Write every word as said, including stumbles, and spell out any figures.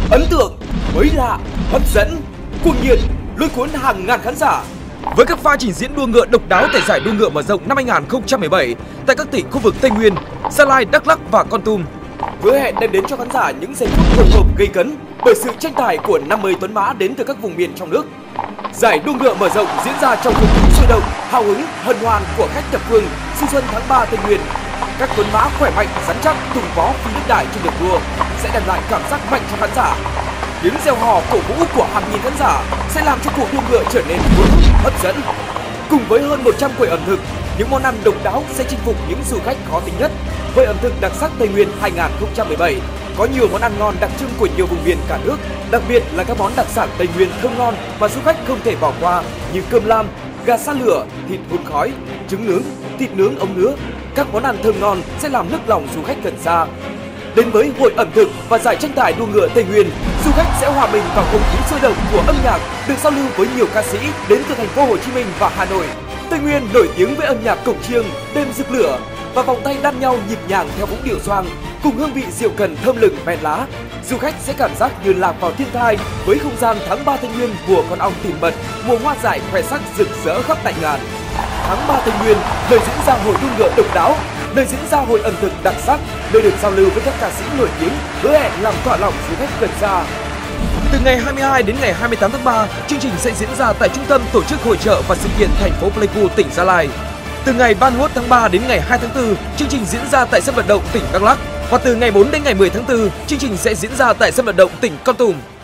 ấn tượng, mới lạ, hấp dẫn, cuồng nhiệt, lôi cuốn hàng ngàn khán giả. Với các pha trình diễn đua ngựa độc đáo tại giải đua ngựa mở rộng năm hai nghìn không trăm mười bảy tại các tỉnh khu vực Tây Nguyên, Gia Lai, Đắk Lắk và Kon Tum, hứa hẹn đem đến cho khán giả những giây phút hồi hộp gây cấn bởi sự tranh tài của năm mươi tuấn mã đến từ các vùng miền trong nước. Giải đua ngựa mở rộng diễn ra trong không khí sôi động, hào hứng, hân hoan của khách thập phương du xuân tháng ba Tây Nguyên. Các tuấn mã khỏe mạnh, rắn chắc, tung vó phi nước đại trên đường đua sẽ đem lại cảm giác mạnh cho khán giả. Tiếng reo hò cổ vũ của hàng nghìn khán giả sẽ làm cho cuộc đua ngựa trở nên cuốn hút, hấp dẫn. Cùng với hơn một trăm quầy ẩm thực, những món ăn độc đáo sẽ chinh phục những du khách khó tính nhất. Với ẩm thực đặc sắc Tây Nguyên hai nghìn không trăm mười bảy, có nhiều món ăn ngon đặc trưng của nhiều vùng miền cả nước, đặc biệt là các món đặc sản Tây Nguyên thơm ngon mà du khách không thể bỏ qua như cơm lam, gà sa lửa, thịt hun khói, trứng nướng, thịt nướng ống nứa. Các món ăn thơm ngon sẽ làm nức lòng du khách gần xa. Đến với hội ẩm thực và giải tranh tài đua ngựa Tây Nguyên, du khách sẽ hòa mình vào không khí sôi động của âm nhạc, được giao lưu với nhiều ca sĩ đến từ thành phố Hồ Chí Minh và Hà Nội. Tây Nguyên nổi tiếng với âm nhạc cổng chiêng, đêm rực lửa và vòng tay đan nhau nhịp nhàng theo vũ điệu xoang, cùng hương vị rượu cần thơm lừng men lá. Du khách sẽ cảm giác như lạc vào thiên thai với không gian tháng ba Tây Nguyên, mùa con ong tìm mật, mùa hoa dại khoe sắc rực rỡ khắp đại ngàn. Tháng ba Tây Nguyên, nơi diễn ra hội đua ngựa độc đáo, nơi diễn ra hội ẩm thực đặc sắc, nơi được giao lưu với các ca sĩ nổi tiếng, hứa hẹn làm tỏa lòng du khách gần xa. Từ ngày hai mươi hai đến ngày hai mươi tám tháng ba, chương trình sẽ diễn ra tại Trung tâm Tổ chức Hội chợ và Sự kiện thành phố Pleiku, tỉnh Gia Lai. Từ ngày ba mươi mốt tháng ba đến ngày hai tháng tư, chương trình diễn ra tại sân vận động tỉnh Đắk Lắk. Và từ ngày bốn đến ngày mười tháng tư, chương trình sẽ diễn ra tại sân vận động tỉnh Kon Tum.